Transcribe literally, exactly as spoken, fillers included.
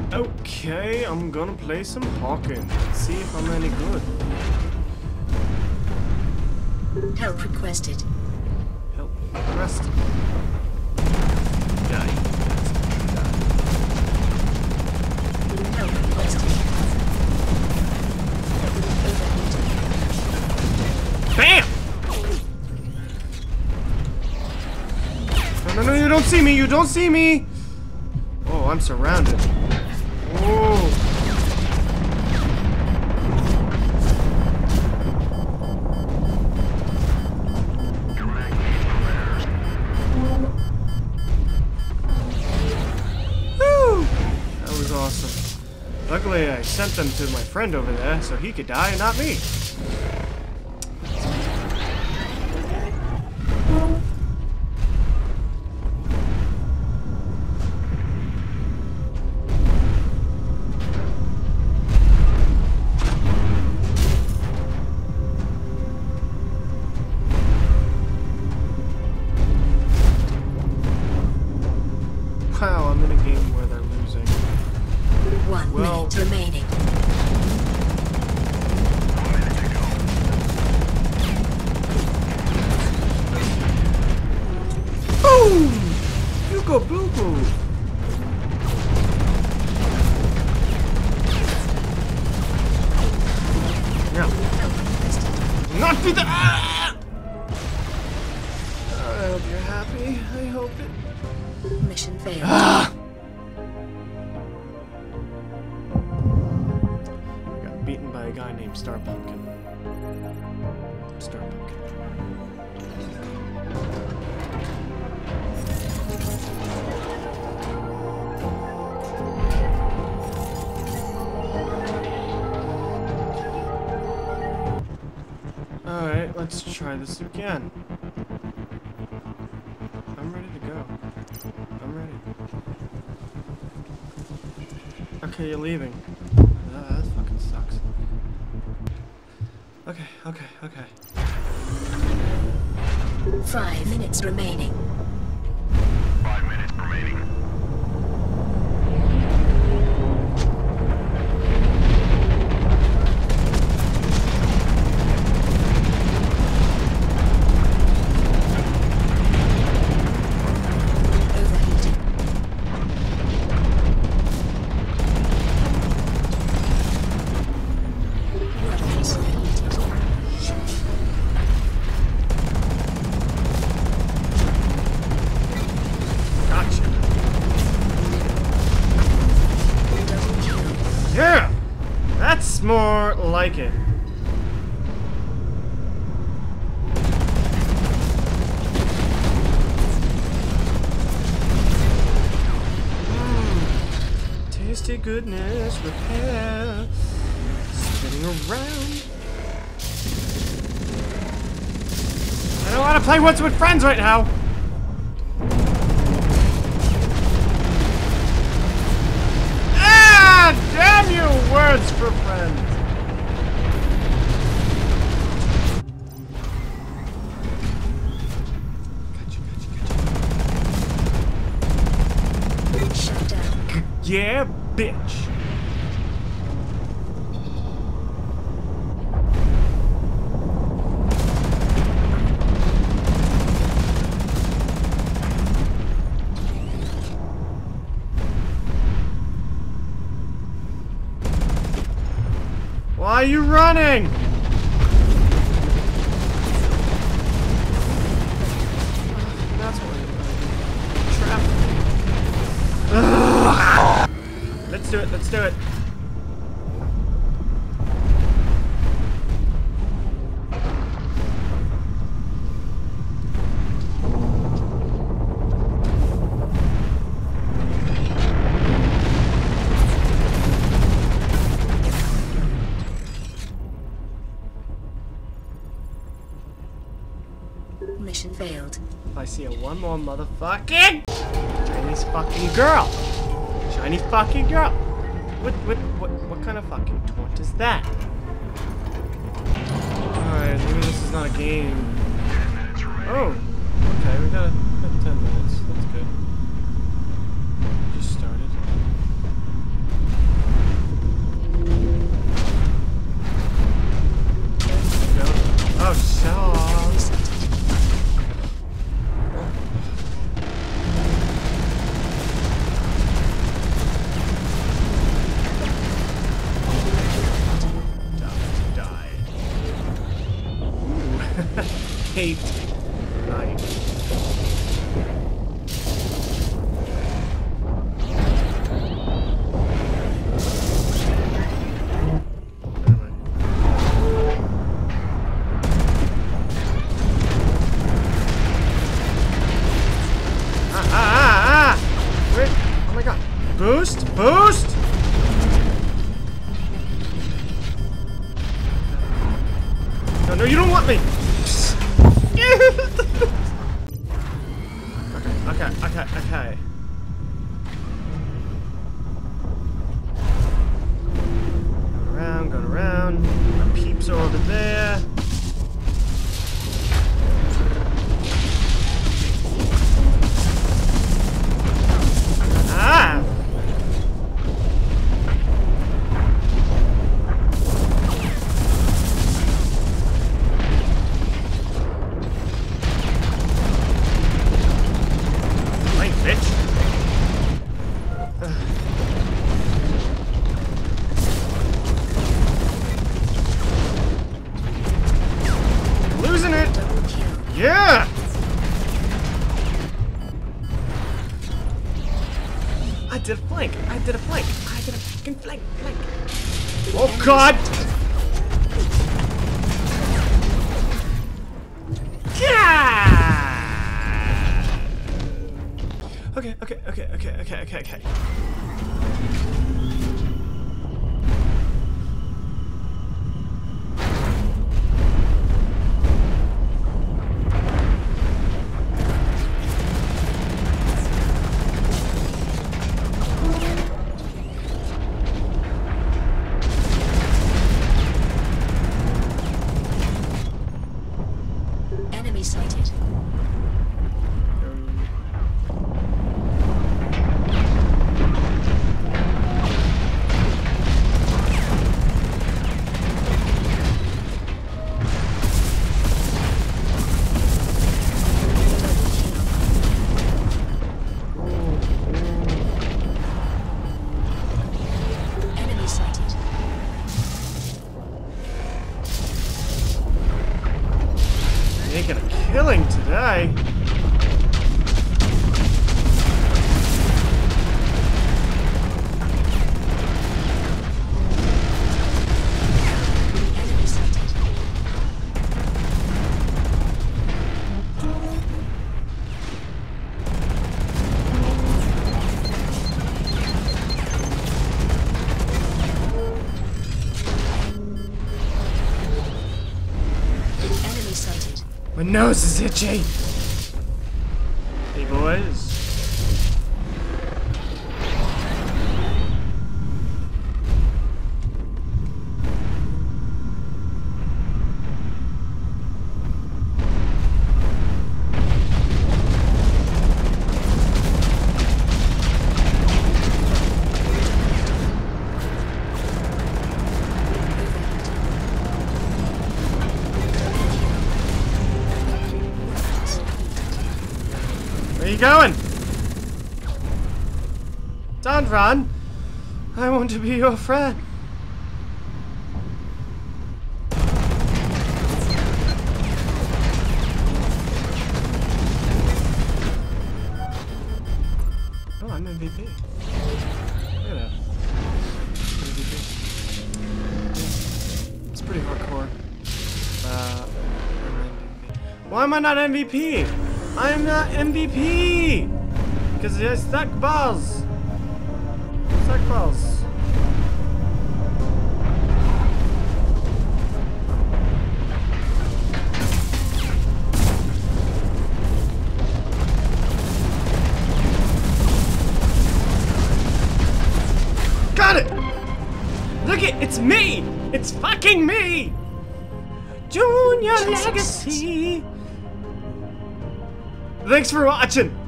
Okay, I'm gonna play some Hawken. See if I'm any good. Help requested. Help requested. Die. Help requested. Bam! No, no, no, you don't see me, you don't see me! Oh, I'm surrounded. Oh. Woo! That was awesome. Luckily, I sent them to my friend over there so he could die and not me. Wow, I'm in a game where they're losing. One Well- minute remaining. Boom! You go boo boo! No. Not do that! Ah! I hope you're happy. I hope it. Mission failed. Ah! I got beaten by a guy named Star Pumpkin. Star Pumpkin. Alright, let's try this again. I'm ready to go. I'm ready. Okay, you're leaving. That, that fucking sucks. Okay, okay, okay. Five minutes remaining. Five minutes remaining. Overheating. Weapons overheated. Gotcha. Double kill. Yeah! That's more like it. Mm. Tasty goodness repair. Spinning around. I don't want to play Woods with Friends right now. Ah! Damn you, Words for Friends. Gotcha, gotcha, Shut down. gotcha. Yeah, bitch. Why are you running? That's what I'm trapped. Let's do it, let's do it. Mission failed. If I see a one more motherfucking Chinese fucking girl. Chinese fucking girl. What what what what kind of fucking taunt is that? Alright, maybe this is not a game. Oh, okay, we got, a, we got ten minutes. That's good. Just started. hate night. Boost! Boost! No, no, you don't want me! okay, okay, okay, okay. Going around, going around. My peeps are over there. Ah! Losing it! Yeah! I did a flank! I did a flank! I did a fucking flank! Flank! Oh god! Yeah! Okay, okay, okay, okay, okay, okay, okay. Enemy sighted. Enemy sighted. Making a killing today. Enemy sighted. Enemy sighted. My nose is itchy. Hey boys. Where are you going? Don't run. I want to be your friend. Oh, I'm M V P. Look at that. M V P. It's pretty hardcore. Uh, I'm M V P. Why am I not M V P? I'm not M V P! Because I stuck balls! Stuck balls. Got it! Look it! It's me! It's fucking me! Junior Legacy! Thanks for watching!